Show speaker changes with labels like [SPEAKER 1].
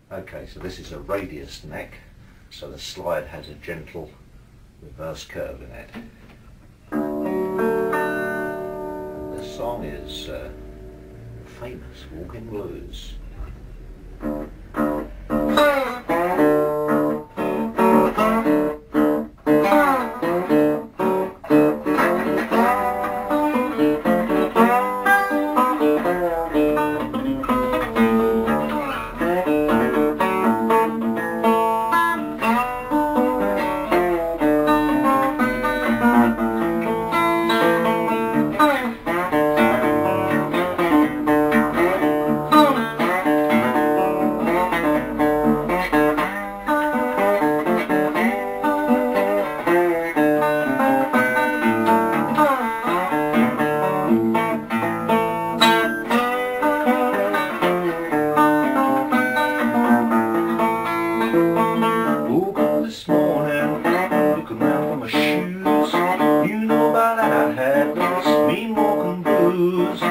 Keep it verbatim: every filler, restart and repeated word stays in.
[SPEAKER 1] Okay, so this is a radius neck, so the slide has a gentle reverse curve in it. And the song is uh, famous Walking Blues. This morning, looking round for my shoes. You know by that I had those mean walking blues.